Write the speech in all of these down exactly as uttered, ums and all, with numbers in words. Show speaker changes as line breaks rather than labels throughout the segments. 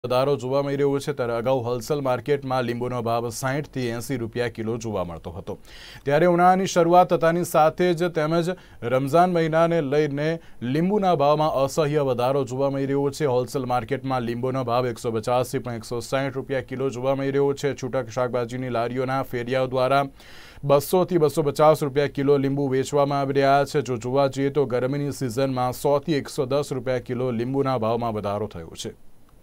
વધારો જોવા મળી રહ્યો છે ત્યારે અગાઉ હોલસેલ માર્કેટમાં લીંબુનો ભાવ સાઠ થી એંસી રૂપિયા કિલો જોવા મળતો હતો ત્યારે ઉનાળાની શરૂઆત થતાની સાથે જ તેમજ રમઝાન મહિનાને લઈને લીંબુના ભાવમાં અસહ્ય વધારો જોવા મળી રહ્યો છે। હોલસેલ માર્કેટમાં લીંબુનો ભાવ એકસો પચાસ થી એકસો સાઠ રૂપિયા કિલો જોવા મળી રહ્યો છે। છૂટક શાકભાજીની લારીઓના ફેરિયાઓ દ્વારા બસો થી બસો પચાસ રૂપિયા કિલો લીંબુ વેચવામાં આવી રહ્યા છે। જો જોવા જઈએ તો ગરમીની સિઝનમાં સો થી એકસો દસ રૂપિયા કિલો લીંબુના ભાવમાં વધારો થયો છે।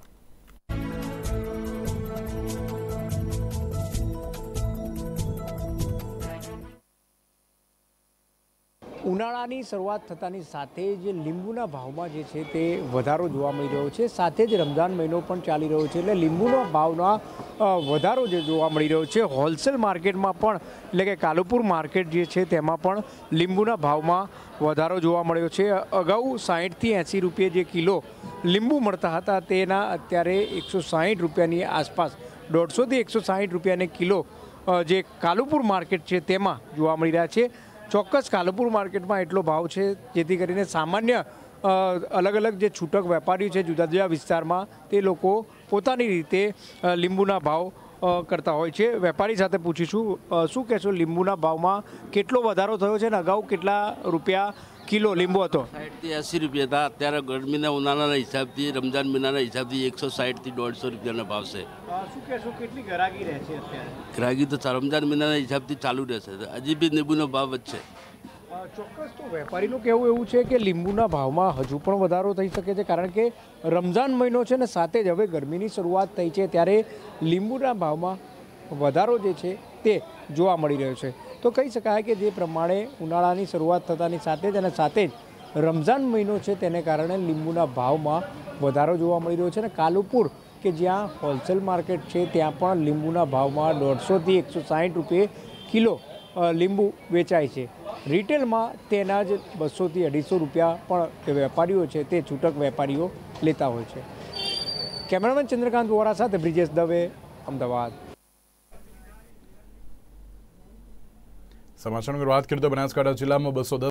ઉનાળાની શરૂઆત થતાની સાથે જ લીંબુના ભાવમાં જે છે તે વધારો જોવા મળી રહ્યો છે। સાથે જ રમઝાન મહિનો પણ ચાલી રહ્યો છે એટલે લીંબુના ભાવના વધારો જે જોવા મળી રહ્યો છે। હોલસેલ માર્કેટમાં પણ એટલે કે કાલુપુર માર્કેટ જે છે તેમાં પણ લીંબુના ભાવમાં વધારો જોવા મળ્યો છે। અગાઉ સાહીઠથી એંસી રૂપિયા જે કિલો લીંબુ મળતા હતા તેના અત્યારે એકસો સાહીઠ રૂપિયાની આસપાસ દોઢસોથી એકસો સાહીઠ રૂપિયાને કિલો જે કાલુપુર માર્કેટ છે તેમાં જોવા મળી રહ્યા છે। ચોક્કસ કાલુપુર માર્કેટમાં એટલો ભાવ છે જેથી કરીને સામાન્ય અલગ અલગ જે છૂટક વેપારીઓ છે જુદા જુદા વિસ્તારમાં તે લોકો પોતાની રીતે લીંબુના ભાવ કરતા હોય છે। વેપારી સાથે પૂછીશું શું કહેશો લીંબુના ભાવમાં કેટલો વધારો થયો છે ને અગાઉ કેટલા રૂપિયા કિલો લીંબુ હતો?
સાઠથી એંસી રૂપિયા હતા, અત્યારે ગરમીના ઉનાળાના હિસાબથી રમઝાન મહિનાના હિસાબથી એકસો સાઠથી દોઢસો રૂપિયાનો ભાવ છે।
શું કહેશો કેટલી ગ્રાહકી રહે છે અત્યારે?
ગ્રાહકી તો રમઝાન મહિનાના હિસાબથી ચાલુ રહેશે, હજી બી લીંબુનો ભાવ વધશે।
ચોક્કસ તો વેપારીનું કહેવું એવું છે કે લીંબુના ભાવમાં હજુ પણ વધારો થઈ શકે છે કારણ કે રમઝાન મહિનો છે ને સાથે જ હવે ગરમીની શરૂઆત થઈ છે ત્યારે લીંબુના ભાવમાં વધારો જે છે તે જોવા મળી રહ્યો છે। તો કહી શકાય કે જે પ્રમાણે ઉનાળાની શરૂઆત થતાની સાથે જ અને સાથે જ રમઝાન મહિનો છે તેને કારણે લીંબુના ભાવમાં વધારો જોવા મળી રહ્યો છે। અને કાલુપુર કે જ્યાં હોલસેલ માર્કેટ છે ત્યાં પણ લીંબુના ભાવમાં દોઢસોથી એકસો સાઠ રૂપિયે કિલો લીંબુ વેચાય છે। રિટેલમાં તેના જ બસોથી અઢીસો રૂપિયા પણ જે વેપારીઓ છે તે છૂટક વેપારીઓ લેતા હોય છે। કેમેરામેન ચંદ્રકાંત વોરા સાથે બ્રિજેશ દવે, અમદાવાદ।
સમાચારની વાત કરીએ તો બનાસકાંઠા જિલ્લામાં બસો દસ